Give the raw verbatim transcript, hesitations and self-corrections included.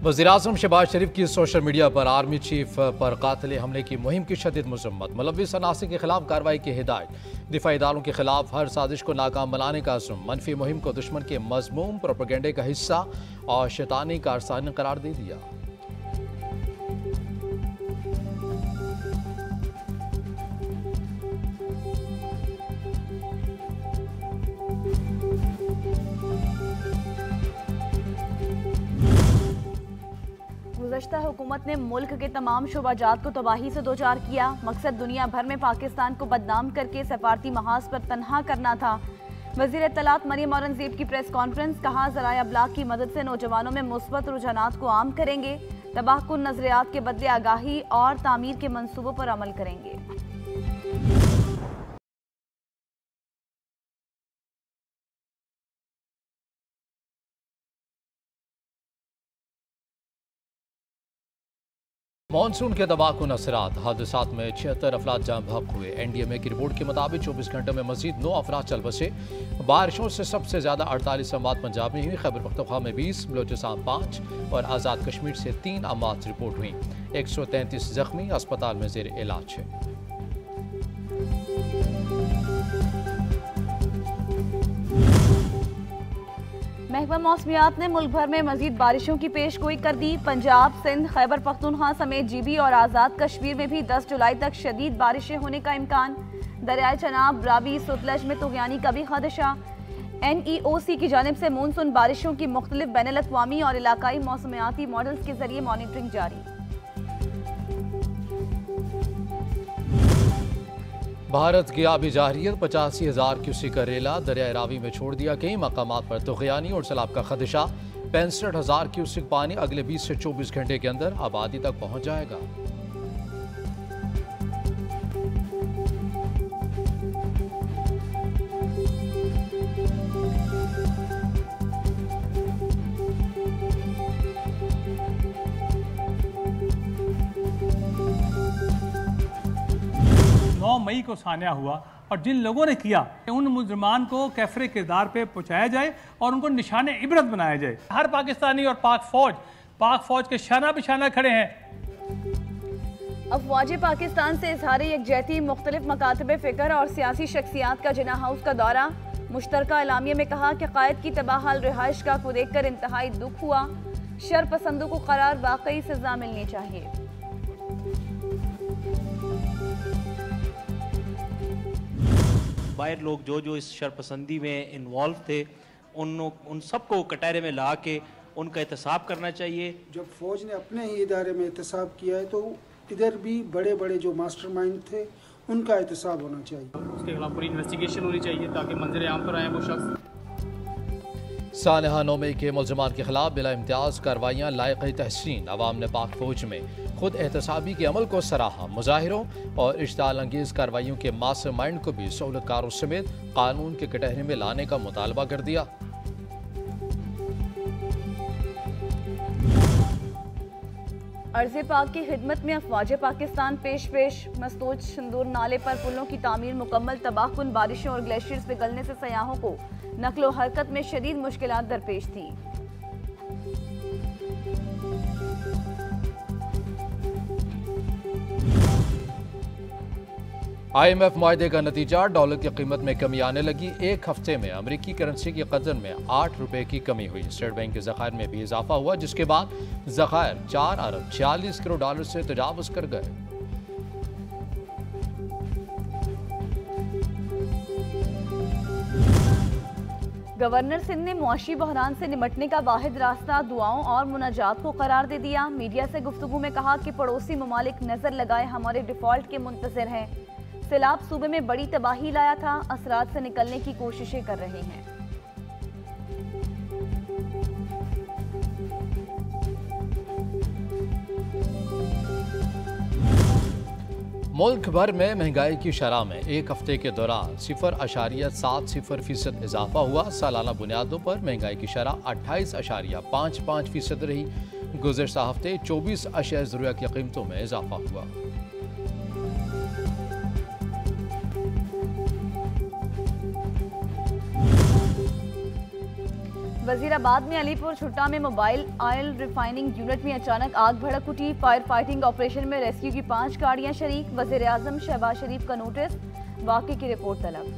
वज़ीर-ए-आज़म शहबाज शरीफ की social media पर आर्मी चीफ पर कातिल हमले की मुहिम की शदीद मजम्मत, मुलव्विस अनासिर के खिलाफ कार्रवाई की हिदायत, दिफाई इदारों के खिलाफ हर साजिश को नाकाम बनाने का अज़्म, मनफी मुहिम को दुश्मन के मज़मूम प्रोपेगेंडे का हिस्सा और शैतानी कारसानी करार दे दिया। गुज़श्ता हुकूमत ने मुल्क के तमाम शोबाजात को तबाही से दो चार किया। मकसद दुनिया भर में पाकिस्तान को बदनाम करके सफारती महाज पर तनहा करना था। वज़ीर इत्तलात मरियम औरंगज़ेब की प्रेस कॉन्फ्रेंस, कहा ज़राए अबलाग की मदद से नौजवानों में मुस्बत रुझानात को आम करेंगे, तबाहकुन नज़रियात के बदले आगाही और तामीर के मंसूबों पर अमल करेंगे। मानसून के तबाहकुन असरात, हादसात में छिहत्तर अफराद जान बहक हुए। एन डी एम ए की रिपोर्ट के मुताबिक चौबीस घंटों में मजीद नौ अफराद चल बसे। बारिशों से सबसे ज्यादा अड़तालीस अमात पंजाब में हुई, खैबर पख्तूनख्वा में बीस, बलोचिस्तान पाँच और आज़ाद कश्मीर से तीन अमात रिपोर्ट हुई। एक सौ तैंतीस जख्मी अस्पताल में जेर इलाज है। महकमा मौसमियात ने मुल्क भर में मजीद बारिशों की पेश गोई कर दी। पंजाब, सिंध, खैबर पख्तूनख्वा समेत जीबी और आज़ाद कश्मीर में भी दस जुलाई तक शदीद बारिशें होने का इम्कान। दरियाए चनाब, रावी, सतलज में तुगयानी का भी खदशा। एन ई ओ सी की जानिब से मानसून बारिशों की मुख्तलिफ बैनुल अक़वामी और इलाकाई मौसमियाती मॉडल्स के जरिए मॉनिटरिंग जारी। भारत की आबी जारियत, पचासी हजार क्यूसेक का रेला दरिया रावी में छोड़ दिया। कई मकामात पर तुग़यानी और सैलाब का खदशा। पैंसठ हजार क्यूसेक पानी अगले बीस से चौबीस घंटे के अंदर आबादी तक पहुंच जाएगा। नौ मई को सान्या हुआ और जिन लोगों ने किया उन मुजरमान को कैफरे किरदार पे पहुंचाया जाए और उनको निशाने इबरत बनाया जाए। हर पाकिस्तानी और पाक फौज पाक फौज के शाना बिशाना खड़े हैं। अफवाज पाकिस्तान से इजहार यकजहती, मुख्तलिफ मकातब फ़िक्र और सियासी शख्सियात का जिना हाउस का दौरा। मुश्तरका एलामिया में कहा कि कायद की तबाहाल रिहाइश गाह को देख कर इंतहाई दुख हुआ। शर पसंदों को करार वाकई सजा मिलनी चाहिए। बाहर लोग जो जो इस शरपसंदी में इन्वॉल्व थे उन उन सबको कटहरे में ला के उनका एहतसाब करना चाहिए। जब फौज ने अपने ही इदारे में एहतसाब किया है तो इधर भी बड़े बड़े जो मास्टरमाइंड थे उनका एहतसाब होना चाहिए। उसके खिलाफ पूरी इन्वेस्टिगेशन होनी चाहिए ताकि मंजर आम पर आए वो शख्स। सानहा नौ मई के मुलजमान के खिलाफ बिला इम्तियाज कार्रवाइयाँ लायक तहसीन। अवाम ने पाक फौज में खुद एहतसाबी के अमल को सराहा। मुजाहिरों और इश्ताल अंगेज कार्रवाइयों के मास्टरमाइंड को भी सहूलतकारों समेत कानून के कटहरे में लाने का मुतालबा कर दिया। अर्ज़ पाक की खिदमत में अफवाज पाकिस्तान पेश पेश। मस्तूज शंदूर नाले पर पुलों की तामीर मुकम्मल। तबाहकुन बारिशों और ग्लेशियर्स पिघलने से सयाहों को नकलो हरकत में शदीद मुश्किलात दरपेश थी। आई एम एफ मुआहदे का नतीजा, डॉलर की कीमत में कमी आने लगी। एक हफ्ते में अमरीकी करेंसी की कदर में आठ रुपए की कमी हुई। स्टेट बैंक के ज़खायर में भी इजाफा हुआ, जिसके बाद ज़खायर चार अरब छियालीस करोड़ डॉलर से तजावुज कर गए। गवर्नर सिंध ने मुआशी बहरान से निमटने का वाहिद रास्ता दुआओं और मुनाजात को करार दे दिया। मीडिया से गुफ्तगू में कहा कि पड़ोसी ममालिक नजर लगाए हमारे डिफॉल्ट के मुंतज़िर हैं। सैलाब सूबे में बड़ी तबाही लाया था, असरात से निकलने की कोशिशें कर रहे हैं। मुल्क भर में महंगाई की शरह में एक हफ्ते के दौरान सिफर अशारिया सात सिफर फीसद इजाफा हुआ। सालाना बुनियादों पर महंगाई की शरह अट्ठाईस अशारिया पाँच पाँच फीसद रही। गुज़श्ता हफ्ते चौबीस अशिया ज़रूरियात की कीमतों में इजाफा हुआ। वजीराबाद में अलीपुर छुट्टा में मोबाइल ऑयल रिफाइनिंग यूनिट में अचानक आग भड़क उठी। फायर फाइटिंग ऑपरेशन में रेस्क्यू की पांच गाड़ियां शरीक। वजीर आजम शहबाज शरीफ का नोटिस, वाक़े की रिपोर्ट तलब।